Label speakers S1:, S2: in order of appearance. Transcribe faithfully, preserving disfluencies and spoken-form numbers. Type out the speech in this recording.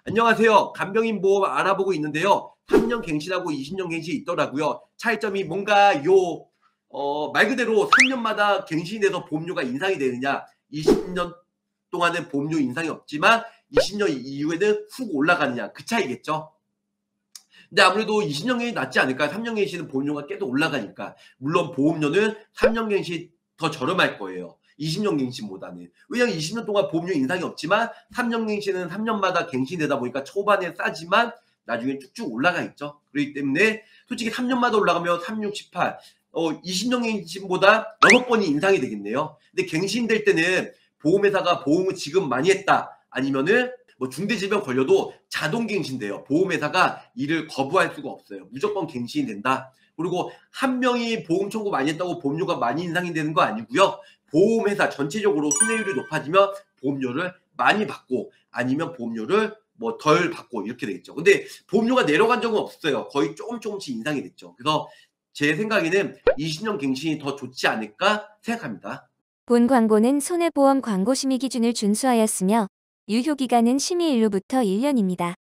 S1: 안녕하세요. 간병인보험 알아보고 있는데요. 삼 년 갱신하고 이십 년 갱신이 있더라고요. 차이점이 뭔가요? 어, 말 그대로 삼 년마다 갱신이 돼서 보험료가 인상이 되느냐, 이십 년 동안은 보험료 인상이 없지만 이십 년 이후에는 훅 올라가느냐, 그 차이겠죠. 근데 아무래도 이십 년 갱신이 낫지 않을까요? 삼 년 갱신은 보험료가 계속 올라가니까. 물론 보험료는 삼 년 갱신이 더 저렴할 거예요. 이십 년 갱신보다는. 왜냐면 이십 년 동안 보험료 인상이 없지만 삼 년 갱신은 삼 년마다 갱신되다 보니까 초반에 싸지만 나중에 쭉쭉 올라가 있죠. 그렇기 때문에 솔직히 삼 년마다 올라가면 삼, 육, 십팔, 어, 이십 년 갱신보다 여섯 번이 인상이 되겠네요. 근데 갱신될 때는 보험회사가 보험을 지금 많이 했다, 아니면은 뭐 중대질병 걸려도 자동 갱신돼요. 보험회사가 이를 거부할 수가 없어요. 무조건 갱신이 된다. 그리고 한 명이 보험 청구 많이 했다고 보험료가 많이 인상이 되는 거 아니고요. 보험회사 전체적으로 손해율이 높아지면 보험료를 많이 받고, 아니면 보험료를 뭐 덜 받고, 이렇게 되겠죠. 근데 보험료가 내려간 적은 없어요. 거의 조금 조금씩 인상이 됐죠. 그래서 제 생각에는 이십 년 갱신이 더 좋지 않을까 생각합니다.
S2: 본 광고는 손해보험 광고 심의 기준을 준수하였으며 유효기간은 심의일로부터 일 년입니다.